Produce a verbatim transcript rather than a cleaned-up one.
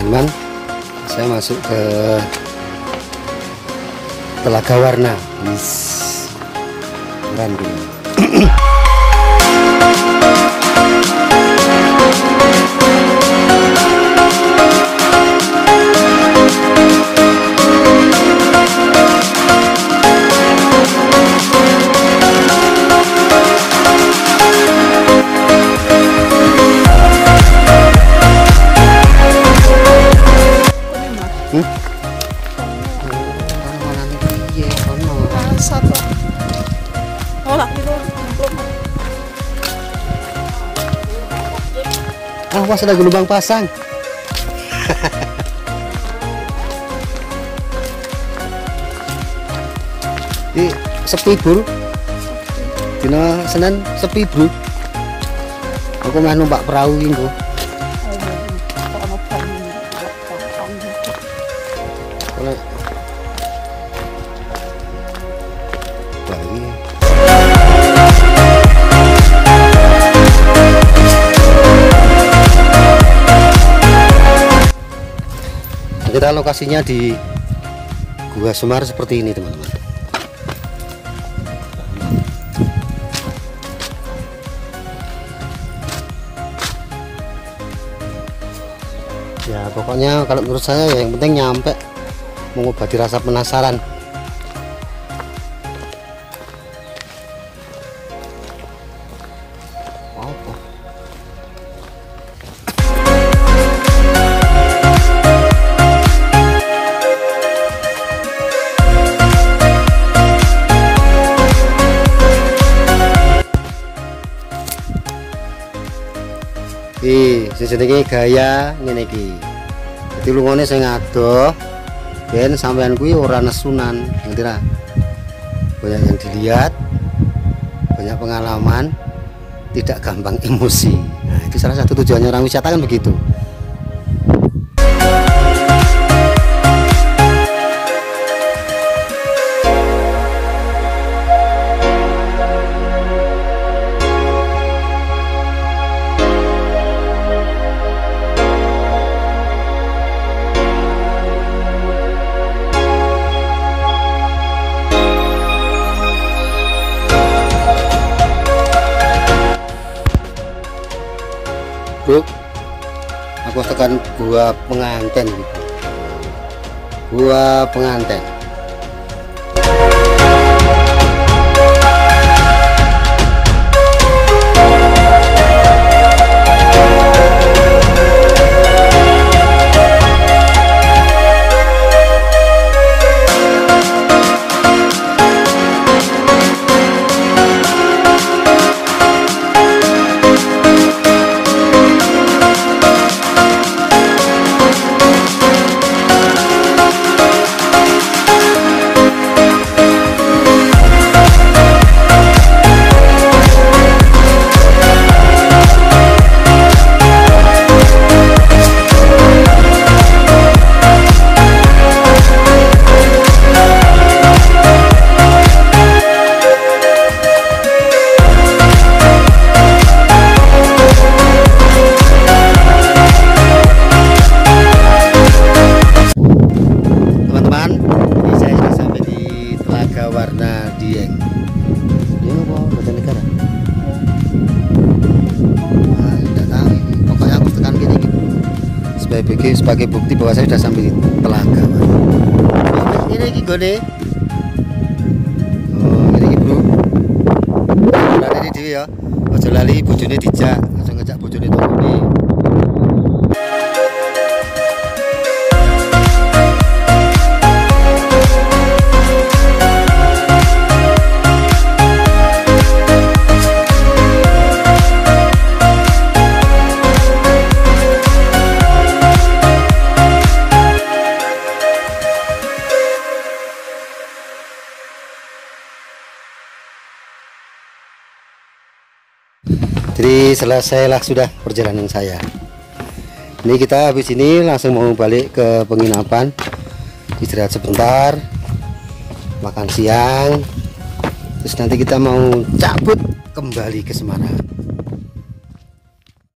teman-teman, saya masuk ke Telaga Warna. Wis keren gitu. Hmm? Awas ada gelombang pasang. Ini sepi bro. Dina Senin sepi bro. Aku mah numpak perahu ini bro. Kita lokasinya di Gua Semar seperti ini teman-teman. Ya pokoknya kalau menurut saya ya yang penting nyampe mengobati rasa penasaran. Apa? Ih, sejenenge gaya ngene iki. Dadi lungone sing adoh ben sampean kuwi ora nesunan, ngerti ra? Banyak yang dilihat, banyak pengalaman, tidak gampang emosi. Nah, itu salah satu tujuannya orang wisata kan begitu. Bro, aku tekan Gua Penganten gitu. Gua Penganten. Warna Dieng. Ini apa? Baca negara? Nah, tidak tahu ini. Pokoknya aku tekan gini gitu. Sebagai, sebagai bukti bahwa saya sudah sampai di Telaga. Ini lagi gede. Oh, ini lagi bro. Berada di dewi ya. Ojo lali bojone dijak, langsung ngejak bojone tongone. Jadi selesailah sudah perjalanan saya. Ini kita habis ini langsung mau balik ke penginapan, istirahat sebentar, makan siang, terus nanti kita mau cabut kembali ke Semarang.